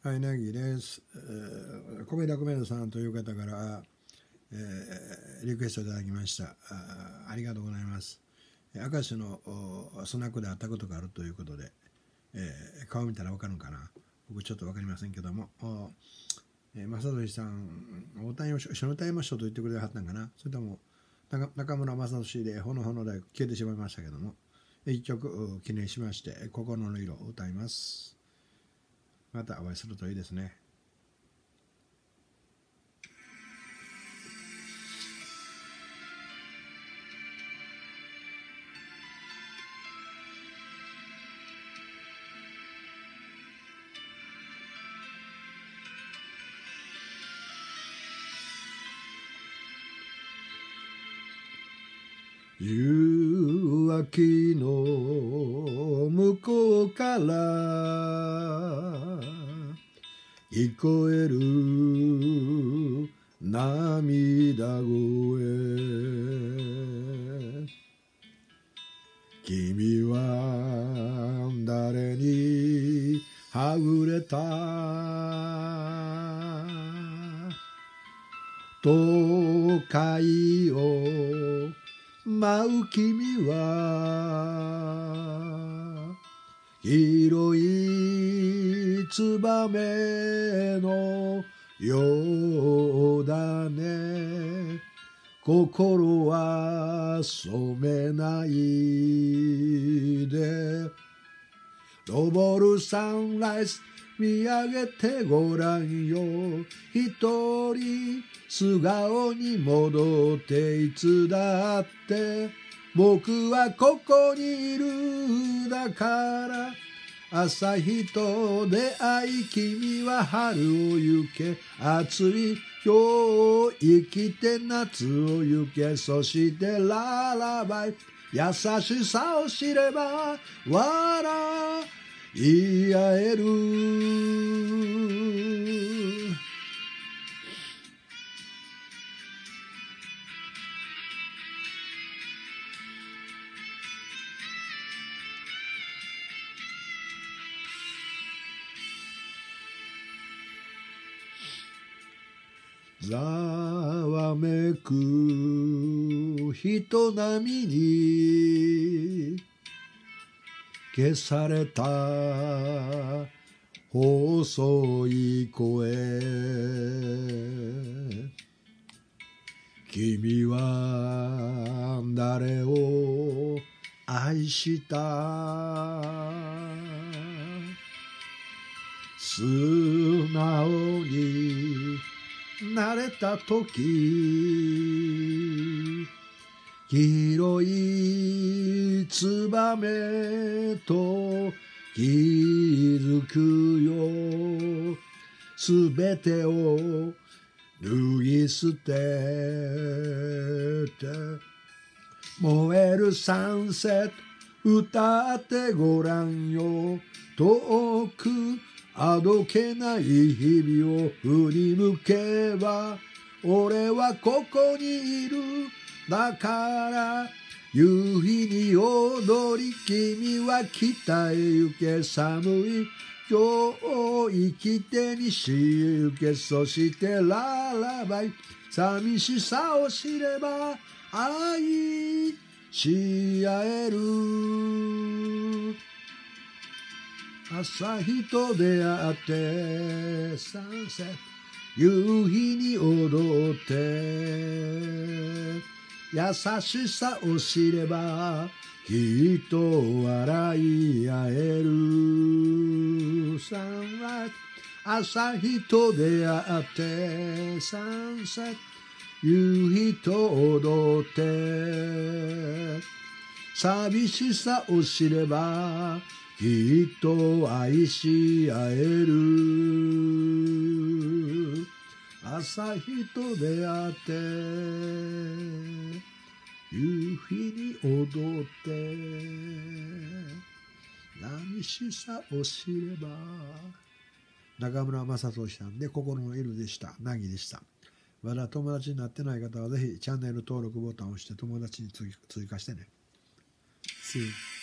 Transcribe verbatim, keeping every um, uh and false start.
はい、なぎです。えー、米田米田さんという方から、えー、リクエストいただきました。あ, ありがとうございます。明石のスナックで会ったことがあるということで、えー、顔見たら分かるのかな。僕ちょっと分かりませんけども、えー、正俊さん、お歌いましょう、一緒に歌いましょうと言ってくれはったんかな。それとも中村正俊でほのほので消えてしまいましたけども、一曲記念しまして、心の色を歌います。またお会いするといいですね。夕明けの向こうから聞こえる涙声、君は誰にはぐれた、都会を舞う君は広いツバメのようだね、心は染めないで、昇るサンライズ見上げてごらんよ、一人素顔に戻っていつだって僕はここにいる、だから朝日と出会い君は春を行け、暑い今日生きて夏を行け、そしてララバイ優しさを知れば笑い合える、ざわめく人波に消された細い声、君は誰を愛した、素直になれたとき、黄色いツバメと気づくよ、すべてを脱ぎ捨てて、燃えるサンセット歌ってごらんよ、遠くあどけない日々を振り向けば俺はここにいる、だから夕日に踊り君は北へ行け、寒い今日生きて西へ行け、そしてララバイ寂しさを知れば愛し合える、朝日と出会ってサンセット夕日に踊って優しさを知ればきっと笑い合える、サンライズ朝日と出会ってサンセット夕日と踊って寂しさを知ればきっと愛し合える、朝日と出会って夕日に踊って寂しさを知れば。中村雅俊さんで心の色でした。なぎでした。まだ友達になってない方はぜひチャンネル登録ボタンを押して友達に追加してね。See you.